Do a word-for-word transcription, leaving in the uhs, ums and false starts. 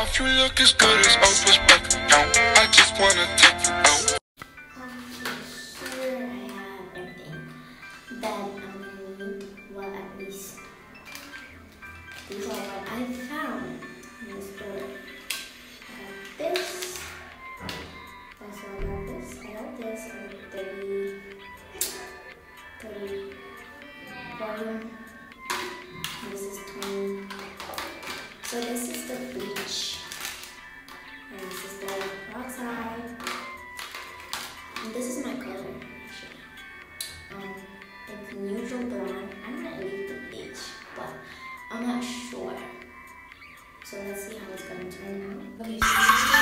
off, you look as good as Oprah's bank account. I just wanna take you out. Sure, I have everything. Then I'm gonna need, well, at least these are what I found in the store. I got this. Also, I got this. I got this. I got thirty, thirty volume. This is twenty. So this is the bleach. And this is the peroxide. And this is my color, actually. Um, it's neutral blonde. I'm gonna leave the bleach, but I'm not sure. So let's see how it's gonna turn out. Okay, so